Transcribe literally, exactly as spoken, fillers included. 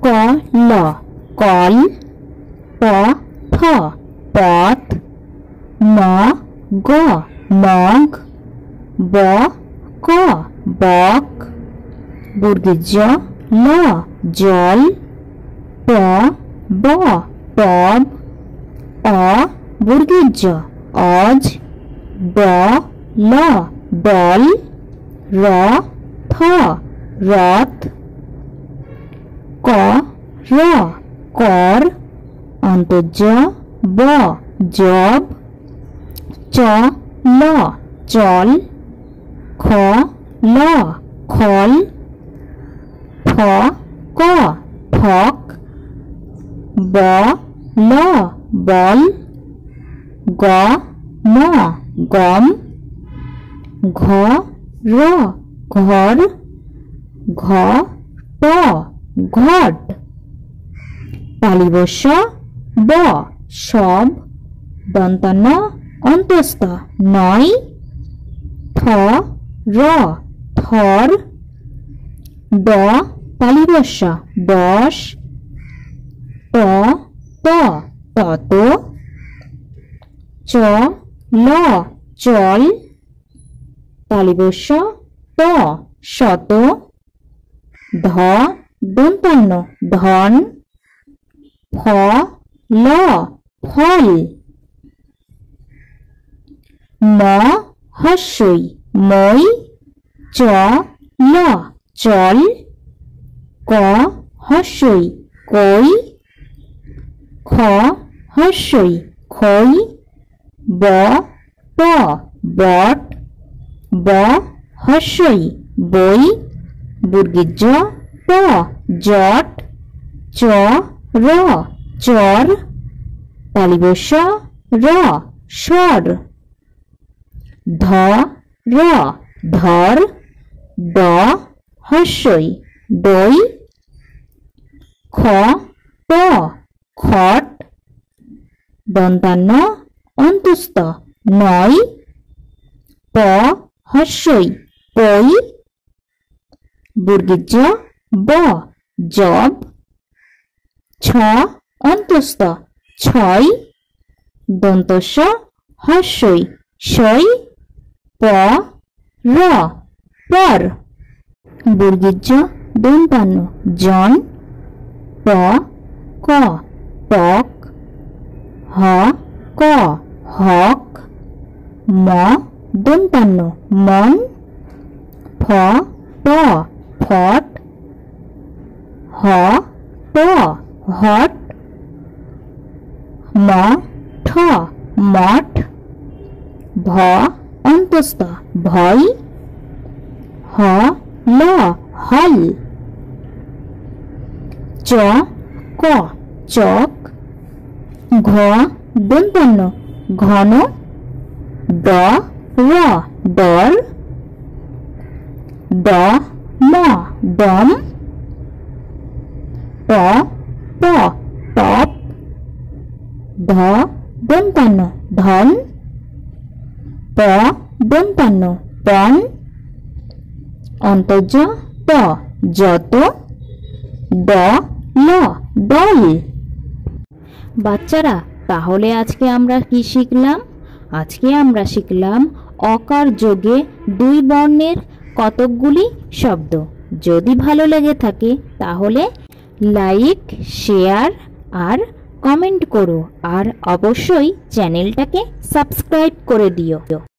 ক ল কল, প ফ পথ, ম গ মগ, ব ক বক, বর্গের জ ল জল, প ব পব, অ বর্গের জ অজ, ব ল বল, র থ রথ, ক র কর, অন্তর্জ ব জব, চ ল চল, খ ল খল, ফ ক ফক, ব ল বল, গ ম গম, ঘ র ঘর, ঘ ট ঘট, তালিবস্য ব সব, দন্তান্ন অন্তস্থ নয়, থ র থর, দ তালিবস্য দশ, ত ত তত, চ ল চল, তালিবস্য ত শত, ধ দন্তান্ন ধন, ফ ল ফল, ম হস্যই মই, চ ল চল, ক হস্যই কই, খ হস্যই খই, ব প বট, ব হস্যই বই, বর্গের জ ট জট, চ র চর, তালিবস্য র স্বর, ধ র ধর, দ হস্যই দই, খ ট খট, দন্তান্ন অন্তস্থ নয়, প হস্যই পই, বর্গের জ ব জব, ছ অন্তস্থ ছয়, দন্তস্য হস্যই সই, প র পর, বর্গের জ দন্তান্ন জন, প ক পক, হ ক হক, ম দন্তান্ন মন, ফ ট ফট, হ ট হট, ম ঠ মঠ, ভ অন্তস্থ ভয়, হ ল হল, চ ক চক, ঘ দন্তান্ন ঘন, দ র দর, দ ম দম, ত প তপ, ধ দন্তান্ন ধন, প দন্তান্ন পন, অন্তর্জ ত যত, দ ল দল। বাচ্চারা, তাহলে আজকে আমরা কি শিখলাম? আজকে আমরা শিখলাম অকার যোগে দুই বর্ণের কতকগুলি শব্দ। যদি ভালো লেগে থাকে তাহলে লাইক, শেয়ার আর কমেন্ট করো, আর অবশ্যই চ্যানেলটাকে সাবস্ক্রাইব করে দিও।